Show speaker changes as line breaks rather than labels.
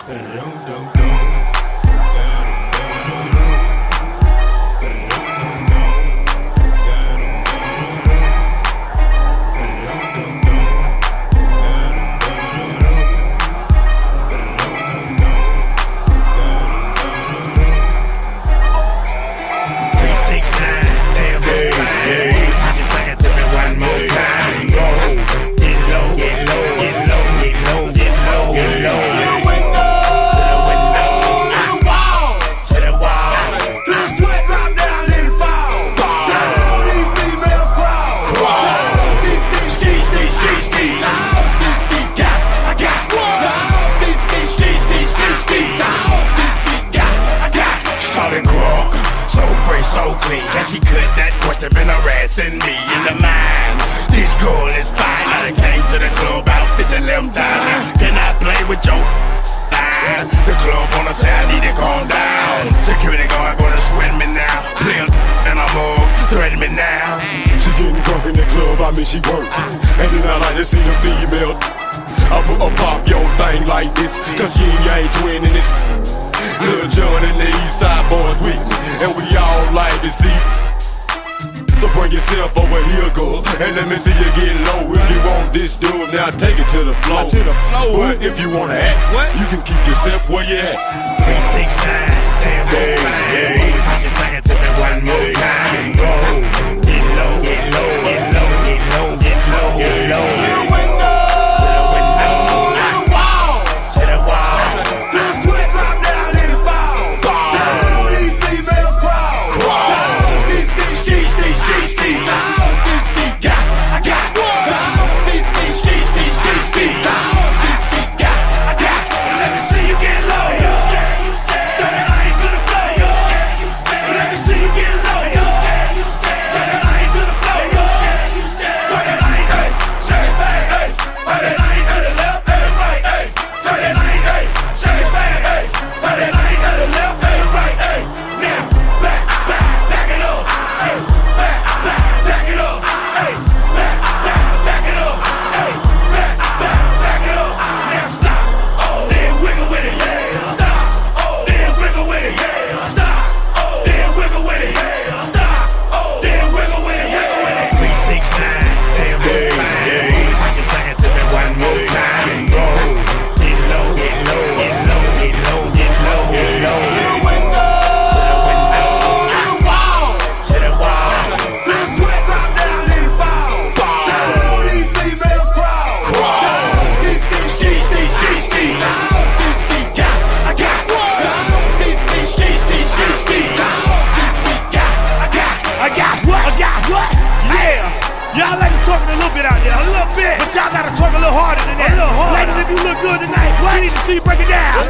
So clean, can she cut that question been harassing me in the mind? This girl is fine. I done came to the club about 50 limb time. Can I play with your line? The club wanna say I need to calm down. Security guard gonna sweat me now. Play a and I'm up, threaten me now.
She getting drunk in the club, I mean she work. And then I like to see the female. I put a pop your thing like this, cause she ain't twinning this. Lil' John and the East Side boys with me, and we all like to see. So bring yourself over here, girl, and let me see you get low. If you want this dude, now take it to the floor. But if you wanna act, you can keep yourself where you at.
369, damn, hey, just sing it to me one more time. Get low, get low, get low, get low, get low, get low.
Y'all ladies talking a little bit out there, a little bit. But y'all gotta talk a little harder than that. A little harder. Ladies, if you look good tonight, we need to see you break it down.